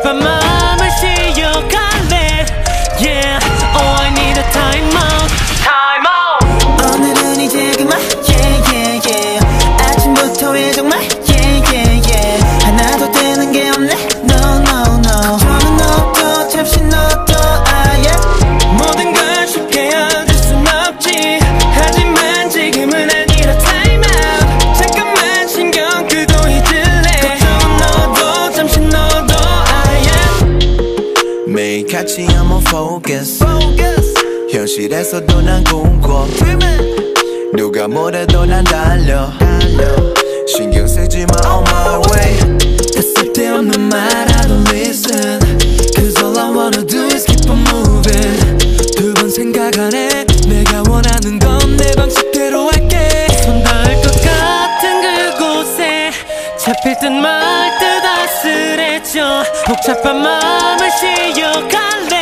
복잡한 마음을 쉬어갈래. Yeah, oh I need a time out. Time out. 오늘은 이제 그만. Yeah yeah yeah. 아침부터 왜 정말. Yeah yeah yeah. 하나도 되는 게 없네. No no no. 저는 너도 잠시 너도 아예 모든 걸 쉽게 얻을 순 없지. 하지만 지금은 아니라 time out. 잠깐만 신경 끄고 잊을래. 걱정은 너도 잠시 너도 아예 매일 같이 한번 focus. 현실에서도 난 꿈꿔. 누가 뭐래도 난 달려. 신경 쓰지 마 on my way. 다 쓸데없는 말 I don't listen. Cause all I wanna do is keep on moving. 두 번 생각 안 해. 내가 원하는 건 내 방식대로 할게. 손 닿을 것 같은 그곳에 잡힐 듯 말 듯 아슬해져. 복잡한 마음을 쉬어갈래.